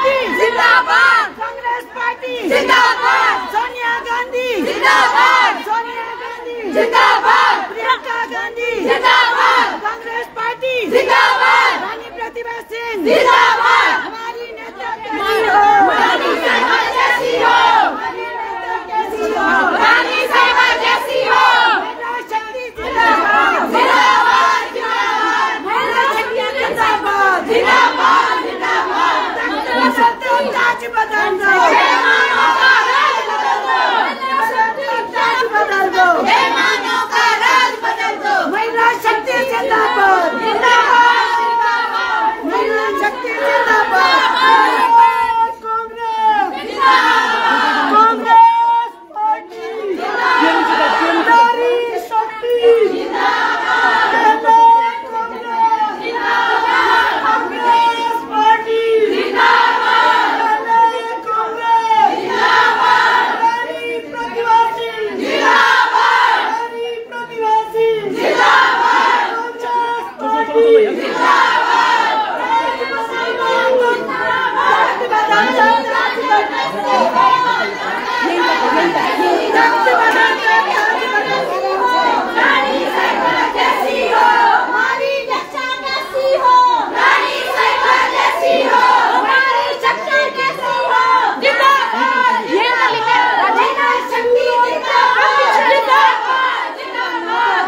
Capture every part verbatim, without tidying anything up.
Party जिंदाबाद, Congress party जिंदाबाद, सोनिया गांधी जिंदाबाद, सोनिया गांधी जिंदाबाद, प्रियंका गांधी जिंदाबाद, कांग्रेस पार्टी जिंदाबाद, रानी प्रतिभा सिंह जिंदाबाद, हमारी नेता कैसी हो, रानी साहिबा जैसी हो, हमारी नेता कैसी हो, रानी साहिबा जैसी हो, महिला शक्ति जिंदाबाद जिंदाबाद जिंदाबाद, महिला शक्ति जिंदाबाद जिंदाबाद जिंदाबाद, ताज बदल दो, बेईमानों का राज बदल दो, ताज बदल दो, बेईमानों का राज बदल दो, महिला शक्ति जिंदाबाद जिंदाबाद जिंदाबाद, महिला शक्ति जिंदाबाद, कांग्रेस कांग्रेस पार्टी जिंदाबाद, नारी शक्ति जिंदाबाद, कांग्रेस जिंदाबाद, कांग्रेस पार्टी जिंदाबाद, कांग्रेस जिंदाबाद, रानी प्रतिभा सिंह जिंदाबाद, रानी प्रतिभा सिंह जिंदाबाद, कांग्रेस पार्टी जिंदाबाद, ताज बदल दो, ताज बदल दो, ताज बदल दो, ताज बदल दो, ताज बदल दो, रानी साहिबा जैसी हो, हमारी रक्षा कैसी हो, रानी साहिबा जैसी हो, हमारी शक्ति कैसी हो, जिंदाबाद ये लिखा, महिला शक्ति जिंदाबाद जिंदाबाद जिंदाबाद,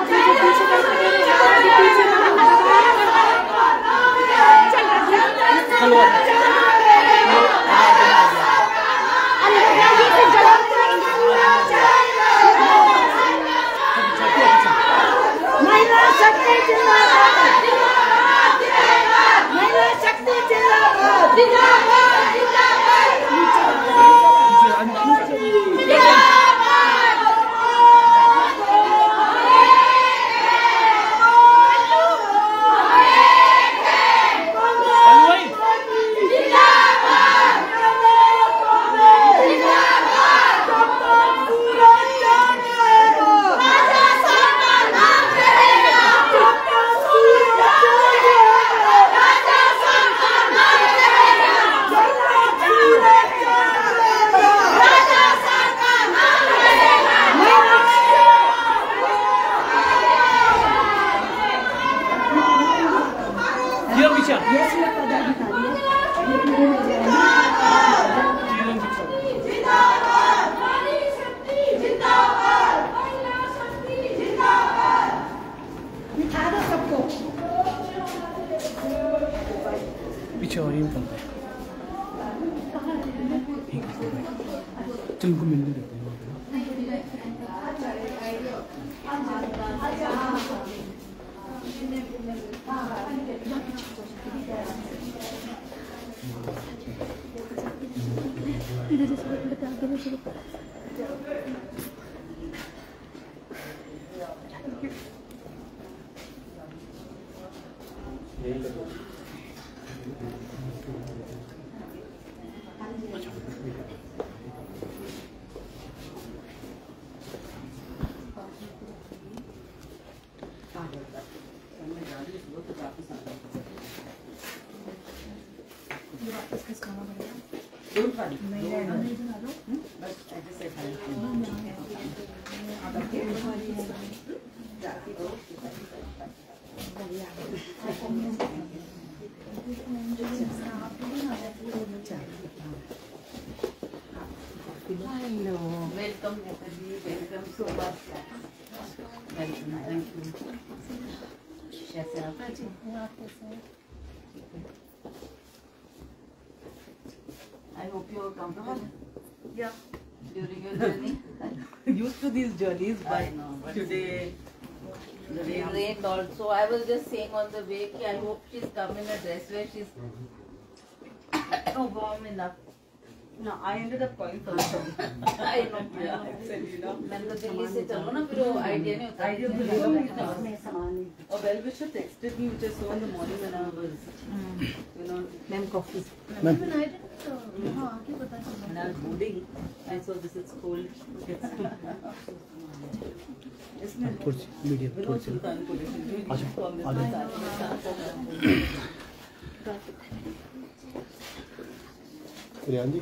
महिला शक्ति जिंदाबाद जिंदाबाद, महिला शक्ति जिंदाबाद जिंदाबाद पीछे और यूं करते हैं, चल इनको मिलने देते हैं। Hello, welcome Netaji, welcome so much. Welcome, thank you. कैसे आप? I hope you are comfortable. Yeah. During your journey. Used to these journeys, but, I know, but today the rain rained also. I was just saying on the way कि I hope she's come in a dress where she's oh, warm enough. no, I ended up going for the I know. yeah, actually, you know. मैंने तो दिल्ली से चलो ना फिर वो idea नहीं होता. Idea भी नहीं होता. A well-wisher texted me, which I saw in the morning when I was, you know, Ma'am coffee. Ma'am when I was boarding, I saw this is cold. इसमें थोड़ी सी मीडिया विनोद थोड़ी सी सुल्तानपुर आ जाओ, आ जाओ। रियान जी।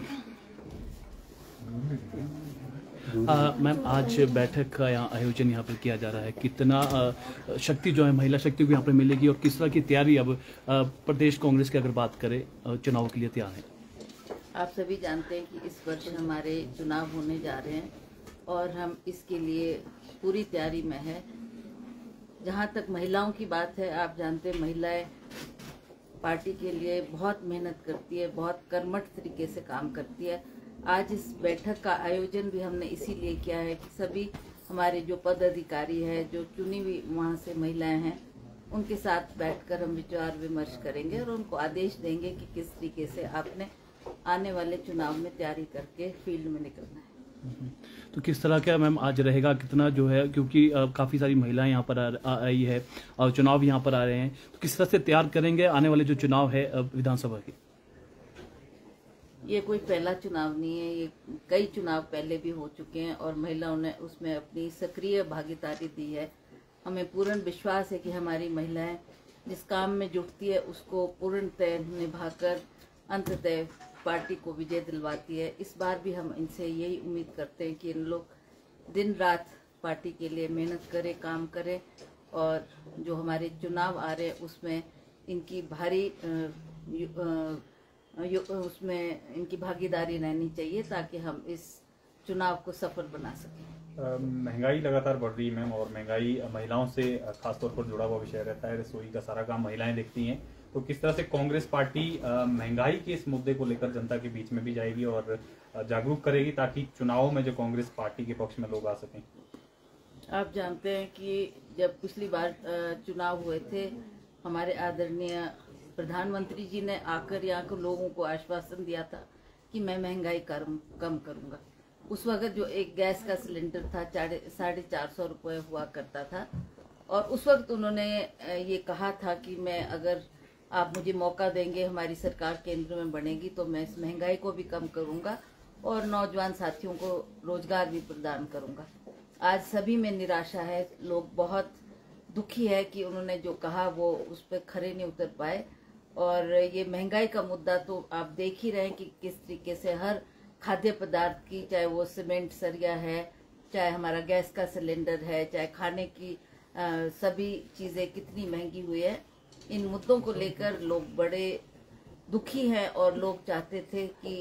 मैम आज बैठक का यहाँ आयोजन यहाँ पर किया जा रहा है, कितना आ, शक्ति जो है महिला शक्ति को यहाँ पर मिलेगी और किस तरह की तैयारी अब आ, प्रदेश कांग्रेस की अगर बात करें चुनाव के लिए तैयार है? आप सभी जानते हैं कि इस वर्ष हमारे चुनाव होने जा रहे हैं और हम इसके लिए पूरी तैयारी में है। जहाँ तक महिलाओं की बात है, आप जानते हैं महिलाएं पार्टी के लिए बहुत मेहनत करती है, बहुत कर्मठ तरीके से काम करती है। आज इस बैठक का आयोजन भी हमने इसीलिए किया है कि सभी हमारे जो पदाधिकारी है, जो चुनी हुई वहाँ से महिलाएं हैं, उनके साथ बैठकर हम विचार विमर्श करेंगे और उनको आदेश देंगे कि किस तरीके से आपने आने वाले चुनाव में तैयारी करके फील्ड में निकलना है। तो किस तरह का मैम आज रहेगा, कितना जो है, क्योंकि काफ़ी सारी महिलाएं यहाँ पर आ, आई है और चुनाव यहाँ पर आ रहे हैं, तो किस तरह से तैयार करेंगे आने वाले जो चुनाव है विधानसभा की? ये कोई पहला चुनाव नहीं है, ये कई चुनाव पहले भी हो चुके हैं और महिलाओं ने उसमें अपनी सक्रिय भागीदारी दी है। हमें पूर्ण विश्वास है कि हमारी महिलाएं जिस काम में जुटती है उसको पूर्णतः निभाकर अंततः पार्टी को विजय दिलवाती है। इस बार भी हम इनसे यही उम्मीद करते हैं कि इन लोग दिन रात पार्टी के लिए मेहनत करें, काम करें और जो हमारे चुनाव आ रहे हैं उसमें इनकी भारी आ, आ, उसमें इनकी भागीदारी रहनी चाहिए ताकि हम इस चुनाव को सफल बना सकें। महंगाई लगातार बढ़ रही है मैम, और महंगाई महिलाओं से खासतौर पर जुड़ा हुआ विषय रहता है। रसोई का सारा काम महिलाएं देखती हैं, तो किस तरह से कांग्रेस पार्टी महंगाई के इस मुद्दे को लेकर जनता के बीच में भी जाएगी और जागरूक करेगी ताकि चुनावों में जो कांग्रेस पार्टी के पक्ष में लोग आ सकें? आप जानते हैं कि जब पिछली बार चुनाव हुए थे, हमारे आदरणीय प्रधानमंत्री जी ने आकर यहाँ के लोगों को आश्वासन दिया था कि मैं महंगाई कम कम करूंगा। उस वक्त जो एक गैस का सिलेंडर था साढ़े चार सौ रुपये हुआ करता था और उस वक्त उन्होंने ये कहा था कि मैं अगर आप मुझे मौका देंगे, हमारी सरकार केंद्र में बनेगी तो मैं इस महंगाई को भी कम करूंगा और नौजवान साथियों को रोजगार भी प्रदान करूंगा। आज सभी में निराशा है, लोग बहुत दुखी है कि उन्होंने जो कहा वो उस पर खरे नहीं उतर पाए और ये महंगाई का मुद्दा तो आप देख ही रहे हैं कि किस तरीके से हर खाद्य पदार्थ की, चाहे वो सीमेंट सरिया है, चाहे हमारा गैस का सिलेंडर है, चाहे खाने की आ, सभी चीज़ें कितनी महंगी हुई है। इन मुद्दों को लेकर लोग बड़े दुखी हैं और लोग चाहते थे कि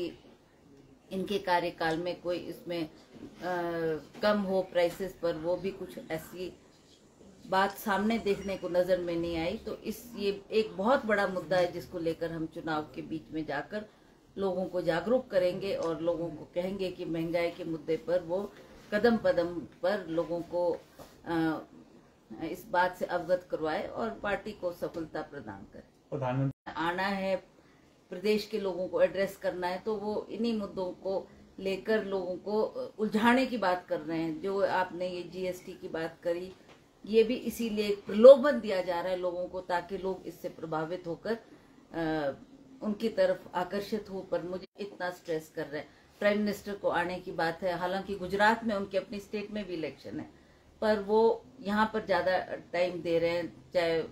इनके कार्यकाल में कोई इसमें आ, कम हो प्राइसेस पर, वो भी कुछ ऐसी बात सामने देखने को नजर में नहीं आई। तो इस ये एक बहुत बड़ा मुद्दा है जिसको लेकर हम चुनाव के बीच में जाकर लोगों को जागरूक करेंगे और लोगों को कहेंगे कि महंगाई के मुद्दे पर वो कदम कदम पर लोगों को आ, इस बात से अवगत करवाए और पार्टी को सफलता प्रदान करे। प्रधानमंत्री आना है, प्रदेश के लोगों को एड्रेस करना है, तो वो इन्हीं मुद्दों को लेकर लोगों को उलझाने की बात कर रहे हैं। जो आपने ये जीएसटी की बात करी, ये भी इसीलिए प्रलोभन दिया जा रहा है लोगों को ताकि लोग इससे प्रभावित होकर आ, उनकी तरफ आकर्षित हो। पर मुझे इतना स्ट्रेस कर रहे हैं, प्राइम मिनिस्टर को आने की बात है, हालांकि गुजरात में उनके अपनी स्टेट में भी इलेक्शन है, पर वो यहाँ पर ज्यादा टाइम दे रहे हैं।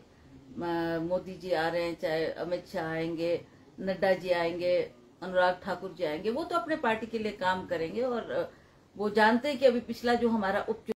चाहे मोदी जी आ रहे हैं, चाहे अमित शाह आएंगे, नड्डा जी आएंगे, अनुराग ठाकुर जी आएंगे, वो तो अपने पार्टी के लिए काम करेंगे और वो जानते हैं कि अभी पिछला जो हमारा उप